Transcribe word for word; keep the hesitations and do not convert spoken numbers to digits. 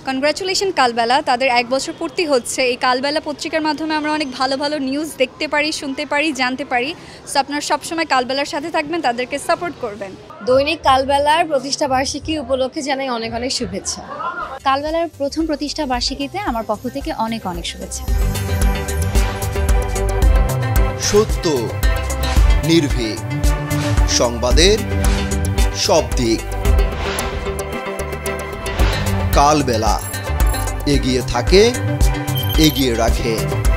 Congratulation কালবেলা, তাদের এক বছর পূর্তি হচ্ছে। এই কালবেলা পত্রিকার মাধ্যমে আমরা অনেক ভালো ভালো নিউজ দেখতে পারি, শুনতে পারি, জানতে পারি। সো আপনারা সবসময় কালবেলার সাথে থাকবেন, তাদেরকে সাপোর্ট করবেন। দৈনিক কালবেলার প্রতিষ্ঠা বার্ষিকী উপলক্ষে জানাই অনেক অনেক শুভেচ্ছা। কালবেলার প্রথম প্রতিষ্ঠা বার্ষিকীতে আমার পক্ষ থেকে অনেক অনেক শুভেচ্ছা। সত্য, নির্ভীক, সংবাদের সব দিক। কালবেলা এগিয়ে থাকে, এগিয়ে রাখে।